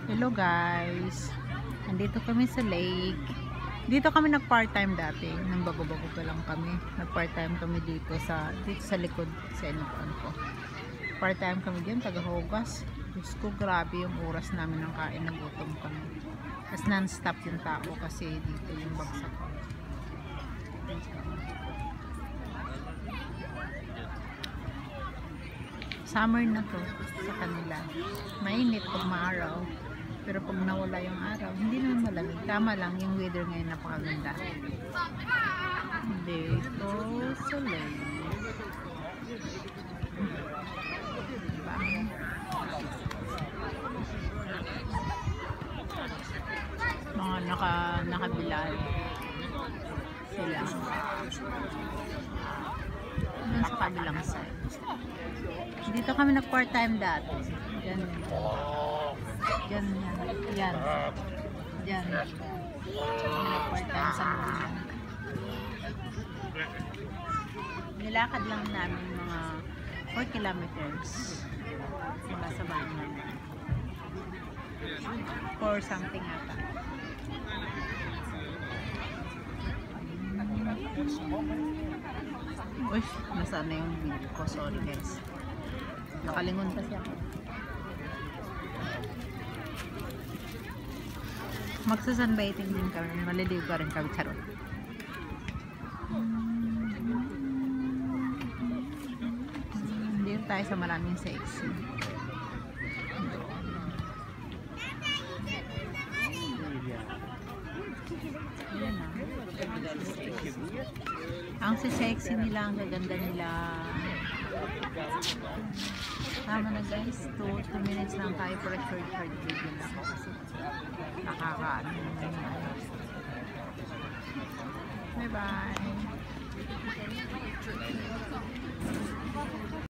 Hello guys, nandito kami sa lake. Dito kami nag part-time dati, nang bago-bago pa lang kami. Nag part-time kami dito sa likod sa inupan ko. Part-time kami diyan, taga-hugas. Diyos ko, grabe yung oras namin ng kain, nagutom kami. Tapos non-stop yung tao kasi dito yung bagsak ko. Summer na to sa kanila. Mainit pag maaraw. Pero pag nawala yung araw, hindi naman malamig. Tama lang yung weather ngayon, napakaganda. Dito sa lake. Diba? Mga nakabilal sila. Doon sa kabilang side. Dito kami nag part-time dati. Diyan. Diyan. Diyan. Diyan. Nag part-time sa mga. Nilakad lang namin mga 4 kilometers. Diba sa bahay namin. 4 something ata. Uy, nasaan na yung video ko? Sorry guys. Nakalingon kasi ako. Magsasunbathing din kami. Maliliw ka rin kami. Charot. Dito tayo sa maraming sexy. Ayan na. Ang sexy nila, ang gaganda nila. Tama na guys, 2 minutes lang tayo para short video lang kasi nakakaano naman. Bye bye.